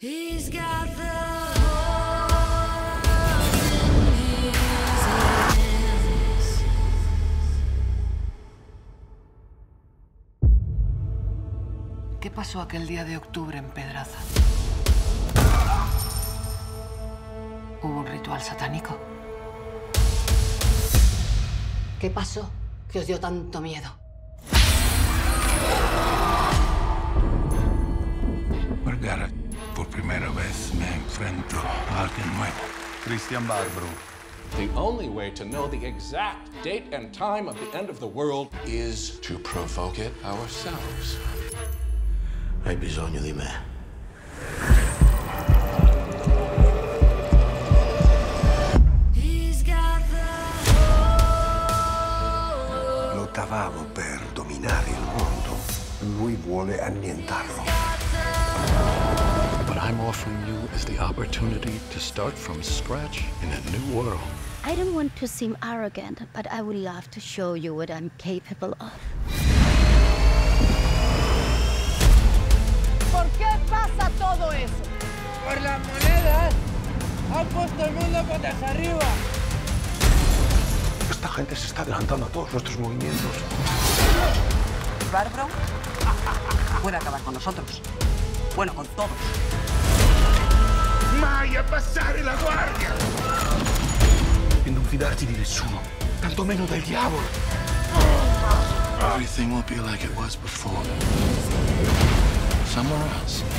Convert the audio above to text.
He's got the heart in his hands. ¿Qué pasó aquel día de octubre en Pedraza? ¿Hubo un ritual satánico? ¿Qué pasó que os dio tanto miedo? Vergara, por primera vez me enfrento a alguien nuevo. Christian Barbro. The only way to know the exact date and time of the end of the world is to provoke it ourselves. Hai bisogno di me. He's got the heart. Lottavamo per dominare il mondo. Lui vuole annientarlo. What I'm offering you is the opportunity to start from scratch in a new world. I don't want to seem arrogant, but I would love to show you what I'm capable of. ¿Por qué pasa todo eso? Por las monedas. Han puesto el mundo patas arriba. Esta gente se está adelantando a todos nuestros movimientos. Barbro puede acabar con nosotros. Bueno, con todos. Mai a passare la guardia! E non fidarti di nessuno, tantomeno del diavolo. Everything will be like it was before. Somewhere else.